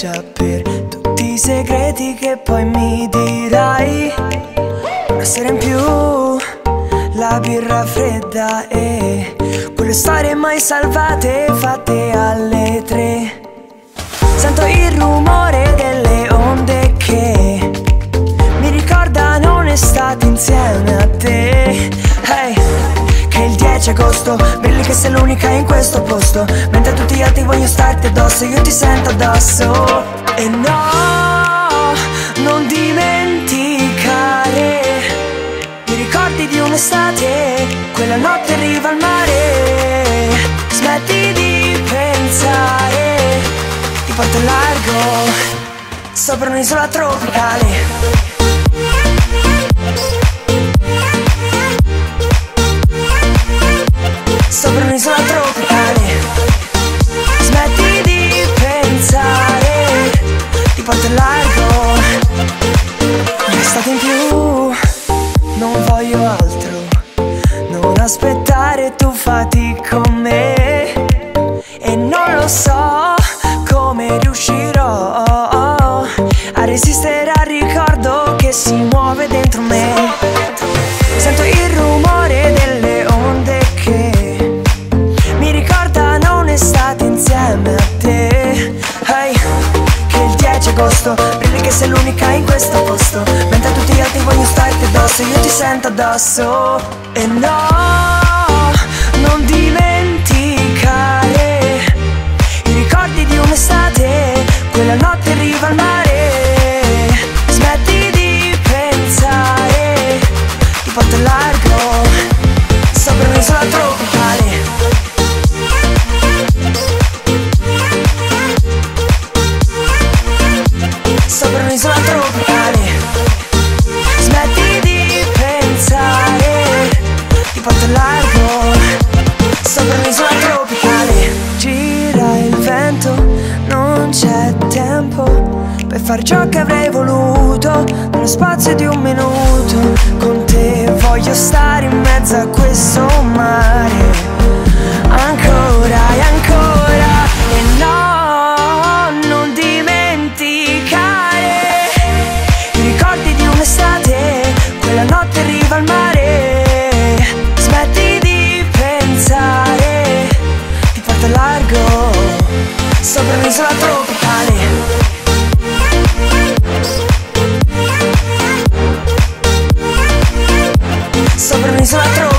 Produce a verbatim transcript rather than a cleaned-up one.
spiaggia per tutti i segreti che poi mi dirai. Una sera in più, la birra fredda e quelle storie mai salvate fatte alle tre. Sento il rumore delle onde che mi ricordano un'estate insieme a te. Hey, che il dieci agosto brilli che sei l'unica in questo posto, mentre tutti gli altri vogliono starti addosso, io ti sento addosso. E no, non dimenticare i ricordi di un'estate, quella notte in riva al mare. Smetti di pensare, ti porto largo sopra un'isola tropicale. Sopra un'isola tropicale. Smetti di pensare, ti porto largo. Un'estate in più, non voglio altro, non aspettare, tu fatti con me. E non lo so come riuscirò a resistere al ricordo che si muove dentro me. Sento il rumore delle onde che mi ricordano un'estate insieme a te. Hey, che il dieci agosto brilli che sei l'unica in questo posto, mentre tutti gli altri vogliono starti addosso, io ti sento addosso. E no, non dimenticare i ricordi di un'estate, quella notte in riva al mare. Smetti di pensare, ti porto largo sopra un'isola tropicale. Sopra un'isola tropicale. Smetti di pensare, ti porto largo sopra un'isola tropicale. Gira il vento, non c'è tempo per fare ciò che avrei voluto nello spazio di un minuto. Con te voglio stare in mezzo a questo mare ancora e ancora. E no, non dimenticare i ricordi di un'estate, quella notte in riva al mare. Smetti di pensare, ti porto largo sopra un'isola tropicale. Sopra un'isola tropicale.